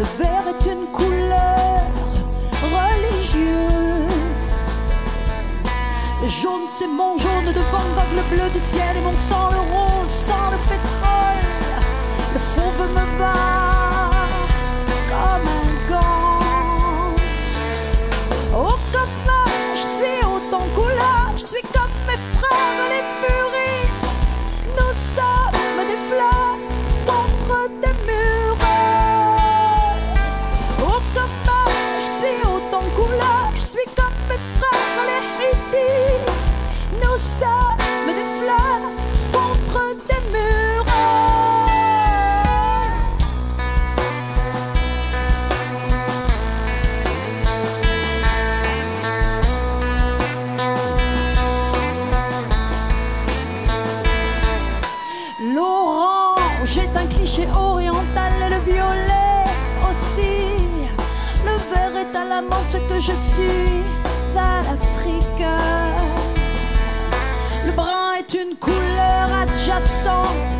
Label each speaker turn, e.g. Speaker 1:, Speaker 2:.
Speaker 1: Le vert est une couleur religieuse. Le jaune c'est mon jaune de Van Gogh, le bleu du ciel et mon sang, le rose sans le pétrole. Le fauve me va comme un gant. Oh comme je suis autant couleur, je suis comme mes frères les puristes. Nous sommes des fleurs contre des murs. Oh comme je suis autant couleur, je suis comme mes frères les hippies. Nous sommes des fleurs contre des murs. L'orange est un cliché oriental, le violet aussi. Le vert est à l'amande, ce que je suis à l'Afrique. Le brun est une couleur adjacente